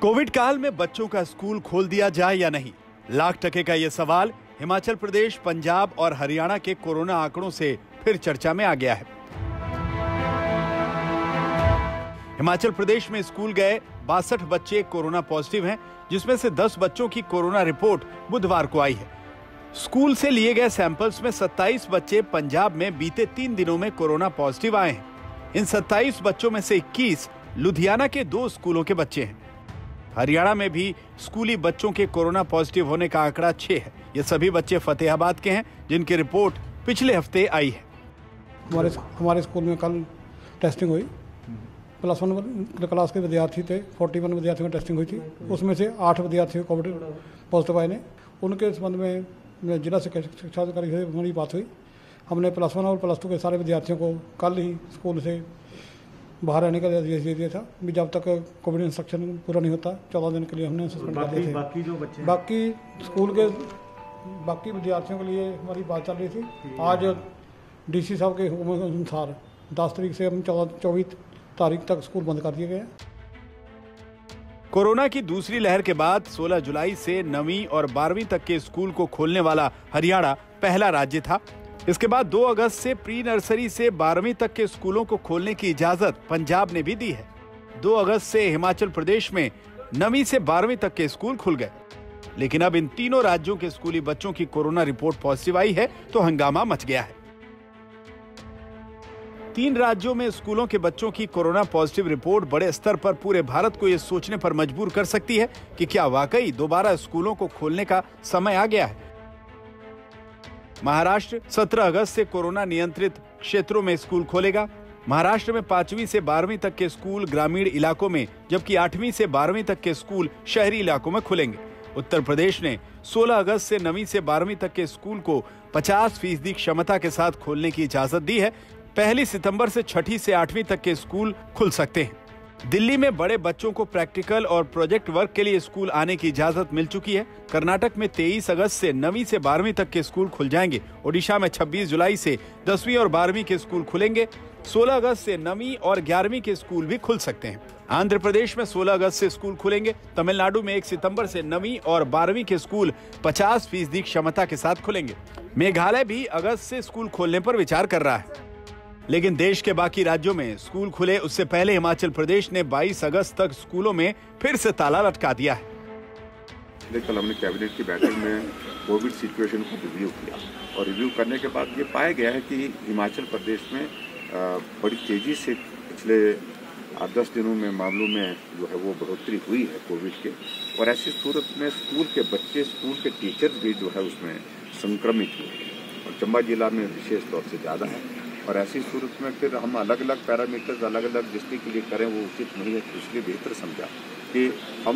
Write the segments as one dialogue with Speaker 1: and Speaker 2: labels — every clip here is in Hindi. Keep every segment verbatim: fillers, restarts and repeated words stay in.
Speaker 1: कोविड काल में बच्चों का स्कूल खोल दिया जाए या नहीं, लाख टके का यह सवाल हिमाचल प्रदेश, पंजाब और हरियाणा के कोरोना आंकड़ों से फिर चर्चा में आ गया है। हिमाचल प्रदेश में स्कूल गए बासठ बच्चे कोरोना पॉजिटिव हैं, जिसमें से दस बच्चों की कोरोना रिपोर्ट बुधवार को आई है। स्कूल से लिए गए सैंपल्स में सत्ताईस बच्चे पंजाब में बीते तीन दिनों में कोरोना पॉजिटिव आए हैं। इन सत्ताईस बच्चों में से इक्कीस लुधियाना के दो स्कूलों के बच्चे हैं। हरियाणा में भी स्कूली बच्चों के कोरोना पॉजिटिव होने का आंकड़ा छह है। ये सभी बच्चे फतेहाबाद के हैं, जिनकी रिपोर्ट पिछले हफ्ते आई है।
Speaker 2: हमारे हमारे स्कूल में कल टेस्टिंग हुई। प्लस वन क्लास के विद्यार्थी थे, इकतालीस विद्यार्थियों में टेस्टिंग हुई थी। उसमें से आठ विद्यार्थियों को कोविड पॉजिटिव आए ने। उनके संबंध में जिला शिक्षा अधिकारी से हमारी बात हुई। हमने प्लस वन और प्लस टू के सारे विद्यार्थियों को कल ही स्कूल से बाहर रहने का आदेश दे दिया था। भी जब तक कोविड इंस्ट्रक्शन पूरा नहीं होता चौदह दिन के लिए हमने सस्पेंड कर दिए थे। बाकी जो बच्चे बाकी स्कूल के बाकी विद्यार्थियों के लिए हमारी बात चल रही थी। आज डीसी साहब के हुक्म अनुसार दस तारीख से हम चौदह चौबीस तारीख तक स्कूल बंद कर दिए गए।
Speaker 1: कोरोना की दूसरी लहर के बाद सोलह जुलाई से नवीं और बारहवीं तक के स्कूल को खोलने वाला हरियाणा पहला राज्य था। इसके बाद दो अगस्त से प्री नर्सरी से बारहवीं तक के स्कूलों को खोलने की इजाजत पंजाब ने भी दी है। दो अगस्त से हिमाचल प्रदेश में नवीं से बारहवीं तक के स्कूल खुल गए। लेकिन अब इन तीनों राज्यों के स्कूली बच्चों की कोरोना रिपोर्ट पॉजिटिव आई है तो हंगामा मच गया है। तीन राज्यों में स्कूलों के बच्चों की कोरोना पॉजिटिव रिपोर्ट बड़े स्तर पर पूरे भारत को यह सोचने पर मजबूर कर सकती है कि क्या वाकई दोबारा स्कूलों को खोलने का समय आ गया है। महाराष्ट्र सत्रह अगस्त से कोरोना नियंत्रित क्षेत्रों में स्कूल खोलेगा। महाराष्ट्र में पांचवीं से बारहवीं तक के स्कूल ग्रामीण इलाकों में, जबकि आठवीं से बारहवीं तक के स्कूल शहरी इलाकों में खुलेंगे। उत्तर प्रदेश ने सोलह अगस्त से नवीं से बारहवीं तक के स्कूल को पचास फीसदी क्षमता के साथ खोलने की इजाजत दी है। पहली सितंबर से छठी से आठवीं तक के स्कूल खुल सकते हैं। दिल्ली में बड़े बच्चों को प्रैक्टिकल और प्रोजेक्ट वर्क के लिए स्कूल आने की इजाजत मिल चुकी है। कर्नाटक में तेईस अगस्त से नवीं से बारहवीं तक के स्कूल खुल जाएंगे। ओडिशा में छब्बीस जुलाई से दसवीं और बारहवीं के स्कूल खुलेंगे। सोलह अगस्त से नवीं और ग्यारहवीं के स्कूल भी खुल सकते हैं। आंध्र प्रदेश में सोलह अगस्त से स्कूल खुलेंगे। तमिलनाडु में एक सितंबर से नवीं और बारहवीं के स्कूल पचास फीसदी क्षमता के साथ खुलेंगे। मेघालय भी अगस्त से स्कूल खोलने पर विचार कर रहा है। लेकिन देश के बाकी राज्यों में स्कूल खुले उससे पहले हिमाचल प्रदेश ने बाईस अगस्त तक स्कूलों में फिर से ताला लटका दिया है।
Speaker 3: कल हमने कैबिनेट की बैठक में कोविड सिचुएशन को रिव्यू किया और रिव्यू करने के बाद ये पाया गया है कि हिमाचल प्रदेश में बड़ी तेजी से पिछले आठ दस दिनों में मामलों में जो है वो बढ़ोतरी हुई है कोविड के। और ऐसी सूरत में स्कूल के बच्चे, स्कूल के टीचर्स भी जो है उसमें संक्रमित हुए और चंबा जिला में विशेष तौर से ज़्यादा है। और ऐसी सूरत में फिर हम अलग अलग पैरामीटर्स अलग अलग डिस्ट्रिक्ट के लिए करें वो उचित नहीं है। तो इसलिए बेहतर समझा कि हम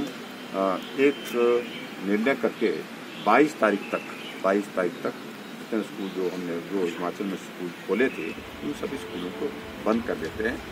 Speaker 3: एक निर्णय करके बाईस तारीख तक बाईस तारीख तक जितने स्कूल जो हमने जो हिमाचल में स्कूल खोले थे उन सभी स्कूलों को बंद कर देते हैं।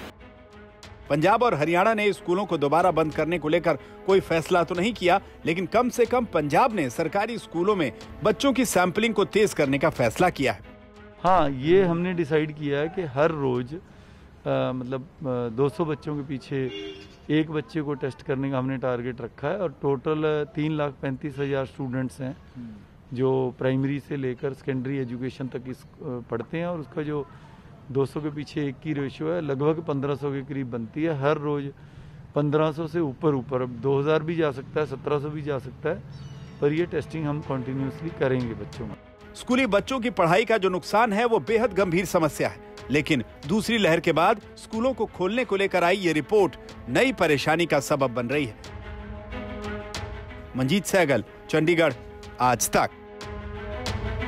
Speaker 1: पंजाब और हरियाणा ने स्कूलों को दोबारा बंद करने को लेकर कोई फैसला तो नहीं किया, लेकिन कम से कम पंजाब ने सरकारी स्कूलों में बच्चों की सैंपलिंग को तेज करने का फैसला किया है।
Speaker 4: हाँ, ये हमने डिसाइड किया है कि हर रोज़ मतलब दो सौ बच्चों के पीछे एक बच्चे को टेस्ट करने का हमने टारगेट रखा है। और टोटल तीन लाख पैंतीस हज़ार स्टूडेंट्स हैं जो प्राइमरी से लेकर सेकेंडरी एजुकेशन तक इस पढ़ते हैं। और उसका जो दो सौ के पीछे एक की रेशियो है लगभग पंद्रह सौ के करीब बनती है। हर रोज़ पंद्रह सौ से ऊपर ऊपर अब दो हज़ार भी जा सकता है, सत्रह सौ भी जा सकता है, पर ये टेस्टिंग हम कंटिन्यूसली करेंगे बच्चों में।
Speaker 1: स्कूली बच्चों की पढ़ाई का जो नुकसान है वो बेहद गंभीर समस्या है। लेकिन दूसरी लहर के बाद स्कूलों को खोलने को लेकर आई ये रिपोर्ट नई परेशानी का सबब बन रही है। मंजीत सहगल, चंडीगढ़, आज तक।